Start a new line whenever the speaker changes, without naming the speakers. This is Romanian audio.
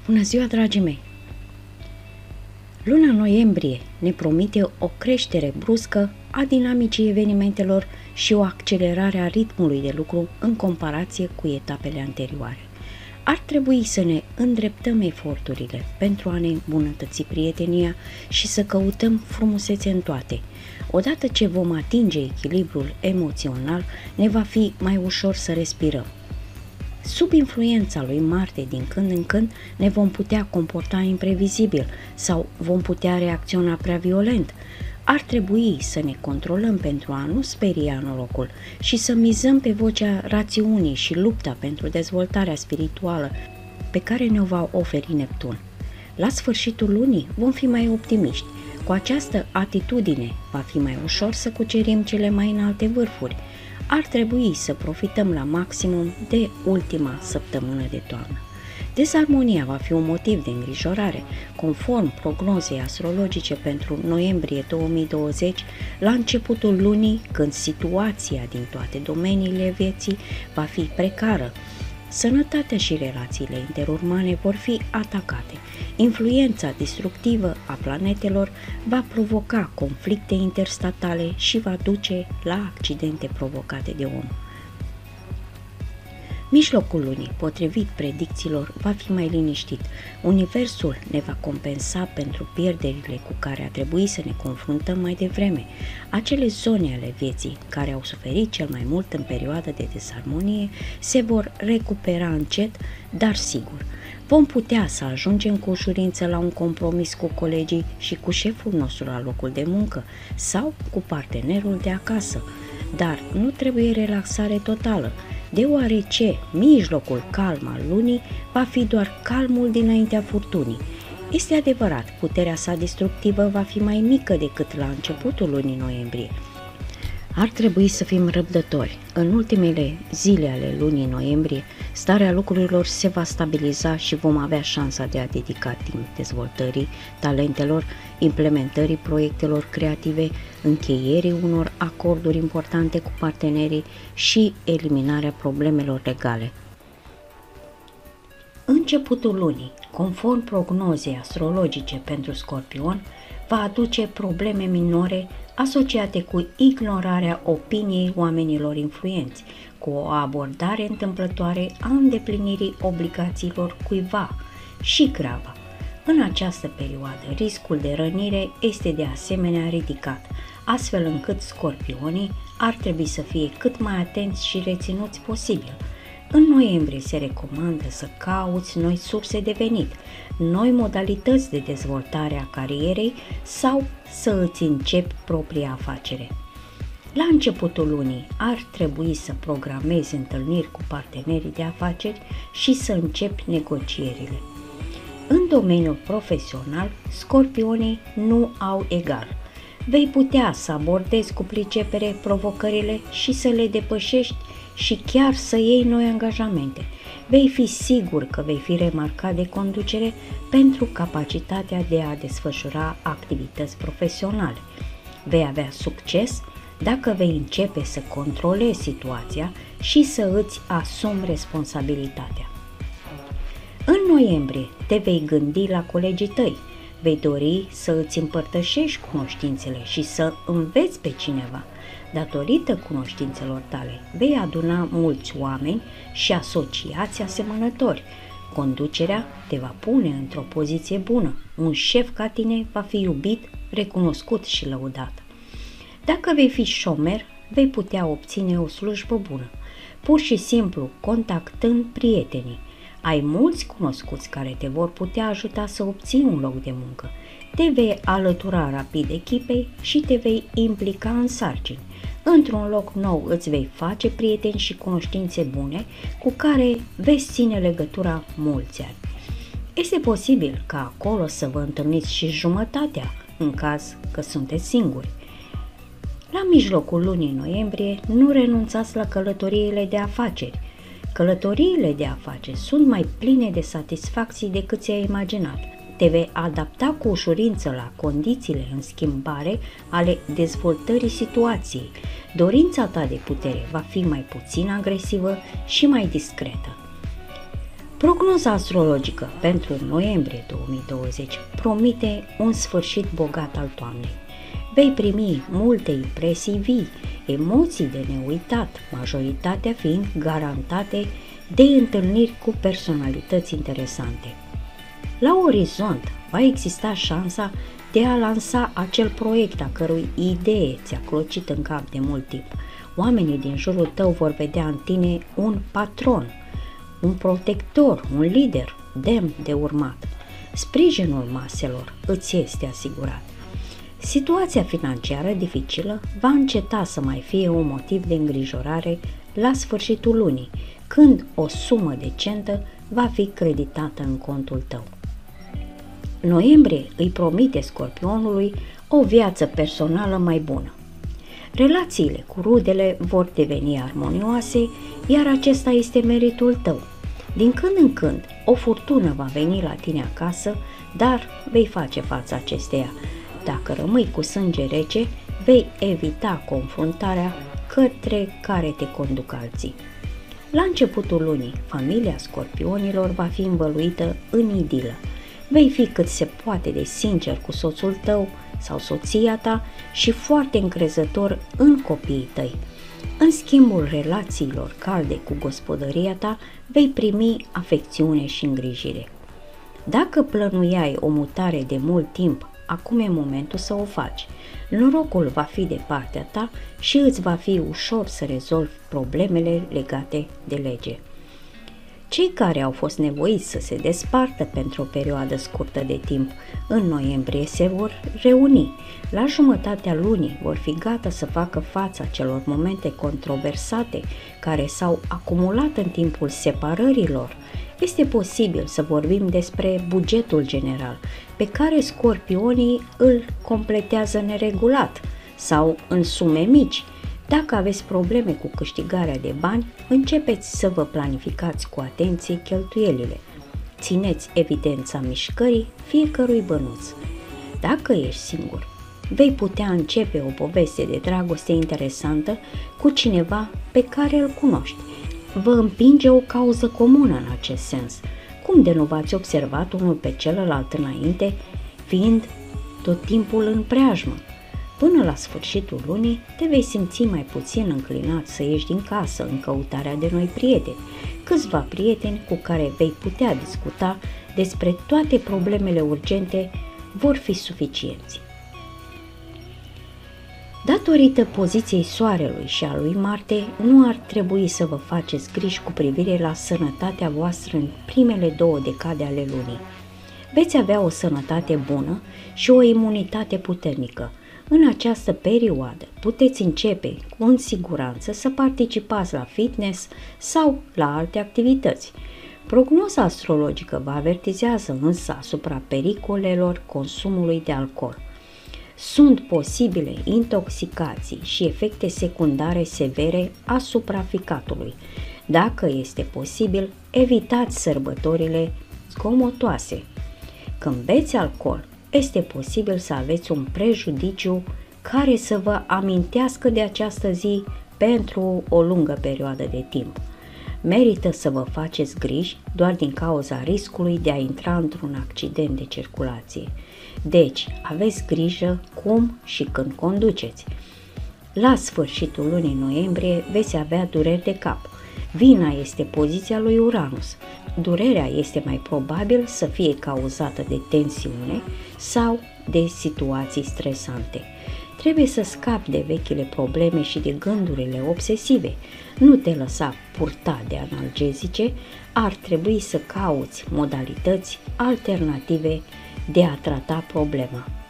Bună ziua, dragii mei! Luna noiembrie ne promite o creștere bruscă a dinamicii evenimentelor și o accelerare a ritmului de lucru în comparație cu etapele anterioare. Ar trebui să ne îndreptăm eforturile pentru a ne îmbunătăți prietenia și să căutăm frumusețe în toate. Odată ce vom atinge echilibrul emoțional, ne va fi mai ușor să respirăm. Sub influența lui Marte din când în când ne vom putea comporta imprevizibil sau vom putea reacționa prea violent. Ar trebui să ne controlăm pentru a nu speria norocul și să mizăm pe vocea rațiunii și lupta pentru dezvoltarea spirituală pe care ne-o va oferi Neptun. La sfârșitul lunii vom fi mai optimiști. Cu această atitudine va fi mai ușor să cucerim cele mai înalte vârfuri. Ar trebui să profităm la maximum de ultima săptămână de toamnă. Dezarmonia va fi un motiv de îngrijorare. Conform prognozei astrologice pentru noiembrie 2020, la începutul lunii, când situația din toate domeniile vieții va fi precară, sănătatea și relațiile interumane vor fi atacate. Influența destructivă a planetelor va provoca conflicte interstatale și va duce la accidente provocate de om. Mijlocul lunii, potrivit predicțiilor, va fi mai liniștit. Universul ne va compensa pentru pierderile cu care a trebuit să ne confruntăm mai devreme. Acele zone ale vieții care au suferit cel mai mult în perioada de dezarmonie se vor recupera încet, dar sigur. Vom putea să ajungem cu ușurință la un compromis cu colegii și cu șeful nostru la locul de muncă sau cu partenerul de acasă, dar nu trebuie relaxare totală, deoarece mijlocul calm al lunii va fi doar calmul dinaintea furtunii. Este adevărat, puterea sa destructivă va fi mai mică decât la începutul lunii noiembrie. Ar trebui să fim răbdători. În ultimele zile ale lunii noiembrie, starea lucrurilor se va stabiliza și vom avea șansa de a dedica timp dezvoltării talentelor, implementării proiectelor creative, încheierii unor acorduri importante cu partenerii și eliminarea problemelor legale. Începutul lunii, conform prognozei astrologice pentru Scorpion, va aduce probleme minore asociate cu ignorarea opiniei oamenilor influenți, cu o abordare întâmplătoare a îndeplinirii obligațiilor cuiva și gravă. În această perioadă, riscul de rănire este de asemenea ridicat, astfel încât scorpionii ar trebui să fie cât mai atenți și reținuți posibil. În noiembrie se recomandă să cauți noi surse de venit, noi modalități de dezvoltare a carierei sau să îți începi propria afacere. La începutul lunii ar trebui să programezi întâlniri cu partenerii de afaceri și să începi negocierile. În domeniul profesional, scorpionii nu au egal. Vei putea să abordezi cu pricepere provocările și să le depășești și chiar să iei noi angajamente. Vei fi sigur că vei fi remarcat de conducere pentru capacitatea de a desfășura activități profesionale. Vei avea succes dacă vei începe să controlezi situația și să îți asumi responsabilitatea. În noiembrie te vei gândi la colegii tăi, vei dori să îți împărtășești cunoștințele și să înveți pe cineva. Datorită cunoștințelor tale, vei aduna mulți oameni și asociații asemănători. Conducerea te va pune într-o poziție bună. Un șef ca tine va fi iubit, recunoscut și lăudat. Dacă vei fi șomer, vei putea obține o slujbă bună, pur și simplu contactând prietenii. Ai mulți cunoscuți care te vor putea ajuta să obții un loc de muncă. Te vei alătura rapid echipei și te vei implica în sarcini. Într-un loc nou îți vei face prieteni și cunoștințe bune cu care veți ține legătura mulți ani. Este posibil ca acolo să vă întâlniți și jumătatea, în caz că sunteți singuri. La mijlocul lunii noiembrie nu renunțați la călătoriile de afaceri. Călătoriile de afaceri sunt mai pline de satisfacții decât ți-ai imaginat. Te vei adapta cu ușurință la condițiile în schimbare ale dezvoltării situației. Dorința ta de putere va fi mai puțin agresivă și mai discretă. Prognoza astrologică pentru noiembrie 2020 promite un sfârșit bogat al toamnei. Vei primi multe impresii vii, emoții de neuitat, majoritatea fiind garantate de întâlniri cu personalități interesante. La orizont va exista șansa de a lansa acel proiect a cărui idee ți-a clocit în cap de mult timp. Oamenii din jurul tău vor vedea în tine un patron, un protector, un lider demn de urmat. Sprijinul maselor îți este asigurat. Situația financiară dificilă va înceta să mai fie un motiv de îngrijorare la sfârșitul lunii, când o sumă decentă va fi creditată în contul tău. Noiembrie îi promite Scorpionului o viață personală mai bună. Relațiile cu rudele vor deveni armonioase, iar acesta este meritul tău. Din când în când, o furtună va veni la tine acasă, dar vei face față acesteia. Dacă rămâi cu sânge rece, vei evita confruntarea către care te conduc alții. La începutul lunii, familia Scorpionilor va fi învăluită în idilă. Vei fi cât se poate de sincer cu soțul tău sau soția ta și foarte încrezător în copiii tăi. În schimbul relațiilor calde cu gospodăria ta, vei primi afecțiune și îngrijire. Dacă plănuiai o mutare de mult timp, acum e momentul să o faci. Norocul va fi de partea ta și îți va fi ușor să rezolvi problemele legate de lege. Cei care au fost nevoiți să se despartă pentru o perioadă scurtă de timp în noiembrie se vor reuni. La jumătatea lunii vor fi gata să facă față acelor momente controversate care s-au acumulat în timpul separărilor. Este posibil să vorbim despre bugetul general, pe care Scorpionii îl completează neregulat sau în sume mici. Dacă aveți probleme cu câștigarea de bani, începeți să vă planificați cu atenție cheltuielile. Țineți evidența mișcării fiecărui bănuț. Dacă ești singur, vei putea începe o poveste de dragoste interesantă cu cineva pe care îl cunoști. Vă împinge o cauză comună în acest sens. Cum de nu v-ați observat unul pe celălalt înainte, fiind tot timpul în preajmă? Până la sfârșitul lunii te vei simți mai puțin înclinat să ieși din casă în căutarea de noi prieteni, câțiva prieteni cu care vei putea discuta despre toate problemele urgente vor fi suficienți. Datorită poziției Soarelui și a lui Marte, nu ar trebui să vă faceți griji cu privire la sănătatea voastră în primele 2 decade ale lunii. Veți avea o sănătate bună și o imunitate puternică. În această perioadă puteți începe în siguranță să participați la fitness sau la alte activități. Prognoza astrologică vă avertizează însă asupra pericolelor consumului de alcool. Sunt posibile intoxicații și efecte secundare severe asupra ficatului. Dacă este posibil, evitați sărbătorile zgomotoase. Când beți alcool, este posibil să aveți un prejudiciu care să vă amintească de această zi pentru o lungă perioadă de timp. Merită să vă faceți griji doar din cauza riscului de a intra într-un accident de circulație. Deci, aveți grijă cum și când conduceți. La sfârșitul lunii noiembrie veți avea dureri de cap. Vina este poziția lui Uranus. Durerea este mai probabil să fie cauzată de tensiune sau de situații stresante. Trebuie să scapi de vechile probleme și de gândurile obsesive. Nu te lăsa purta de analgezice, ar trebui să cauți modalități alternative de a trata problema.